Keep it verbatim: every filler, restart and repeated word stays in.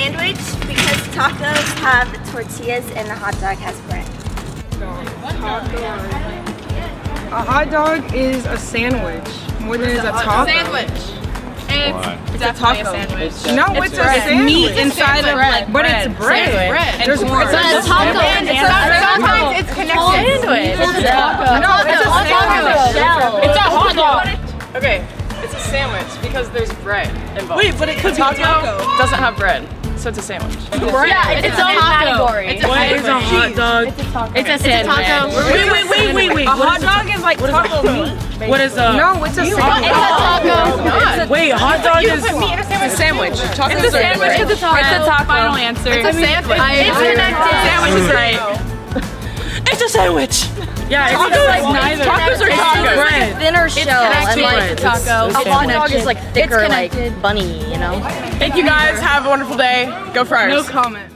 sandwich because tacos have tortillas and the hot dog has bread. Hot dog. A hot dog is a sandwich more than it's a taco. Sandwich. It's, it's a taco. A sandwich. No, it's, it's a bread. Sandwich. Meat inside of bread, but it's bread. It's bread. There's more. It's a taco. Sometimes it's connected. Sandwich. It's a taco. No, it's a sandwich. It's a hot dog. Okay, it's a sandwich because there's bread involved. Wait, but it could be a taco. Doesn't have bread, so it's a sandwich. Yeah, it's, it's a category. It's a what is a hot dog? It's a taco. It's a sandwich. It's a taco. Wait, wait, wait, wait, wait. A hot dog is like taco meat. What is a? No, it's a sandwich. It's a taco. Wait, hot dog is a sandwich. Tacos it's a sandwich. It's a taco. It's a taco. Final answer. It's a sandwich. It's connected. Sandwich is right. It's a sandwich. Yeah, it's tacos, like neither. Tacos are tacos. Bread. Thinner shell. It's like a taco. A hot dog is like thicker, like bunny, you know. Thank you guys. Have a wonderful day. Go Friars. No comment.